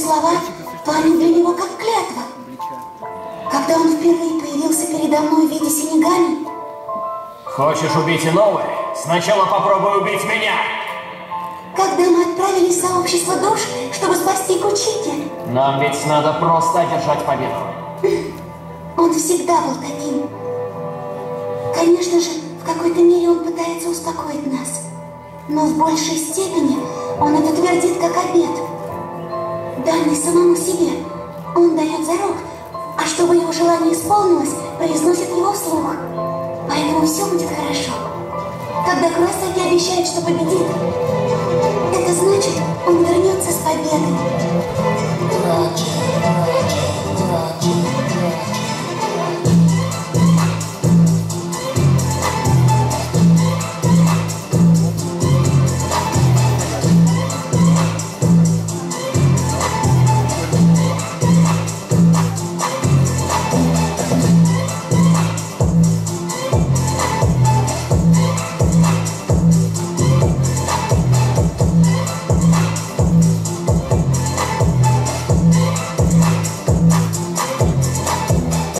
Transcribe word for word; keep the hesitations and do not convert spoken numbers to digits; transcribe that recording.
слова были для него как клятва. Когда он впервые появился передо мной в виде Синегами... Хочешь убить иного? Сначала попробуй убить меня! Когда мы отправились в сообщество душ, чтобы спасти Кучики... Нам ведь надо просто одержать победу. Он всегда был таким. Конечно же, в какой-то мере он пытается успокоить нас. Но в большей степени он это твердит как обет. Данный самому себе. Он дает зарок, а чтобы его желание исполнилось, произносит его вслух. Поэтому все будет хорошо. Когда Куросаки обещает, что победит, это значит, он вернется с победой. Дрочи, дрочи, дрочи, дрочи.